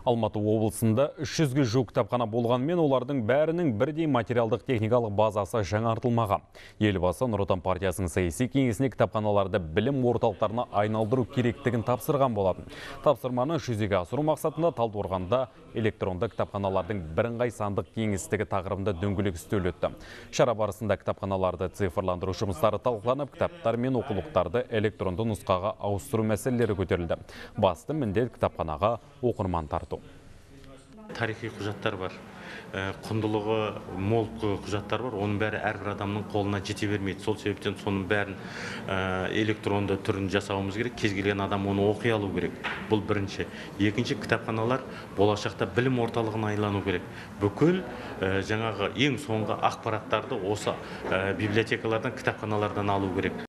Алматы облысында 300-ге жуық кітапхана болғанмен, олардың бәрінің бірдей материалдық техникалық базасы жаңартылмаған. Елбасы Нұр Отан партиясының саяси кеңесіне кітапханаларды білім орталықтарына айналдыру керектігін тапсырған болатын. Тапсырманы жүзеге асыру мақсатында Талдықорғанда электронды кітапханалардың бірыңғай сандық кеңістігі тақырыбында дөңгелек үстел өтті. Шара барысында кітапханаларды цифрландыру жұмыстары талқыланып, кітаптар мен оқулықтарды электронды нұсқаға ауыстыру мәселелері көтерілді. Басты міндет кітапханаға оқырман тарту. Тарихи құжаттар бар, құндылығы мол құжаттар бар, оның бәрі әрбір адамның қолына жете бермейді. Сол себептен соның бәрін электронды түрін жасауымыз керек. Кез келген адам оны оқи алу керек. Бұл бірінші. Екінші, кітапханалар болашақта білім орталығына айлану керек. Бүкіл жаңағы ең соңғы ақпараттарды осы библиотекалардан, кітапханалардан алу керек.